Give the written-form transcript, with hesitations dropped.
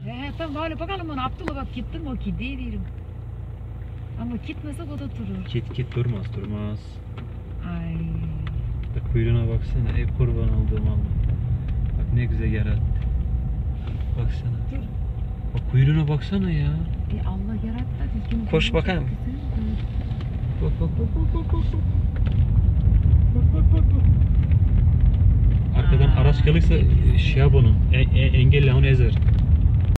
He tamam öyle bakalım onu Abdullah bak gittin mi o ki diyelim. Ama gitmese o da durur. Git durmaz. Ay. Bak kuyruğuna baksana, ey kurban olduğum Allah. Bak ne güzel yarattı. Baksana. Dur. Bak kuyruğuna baksana ya. Allah yarattı da düzgün. Koş bakayım. Bak. Arkadan araç gelirse şey yap onu. Engelle onu ezer.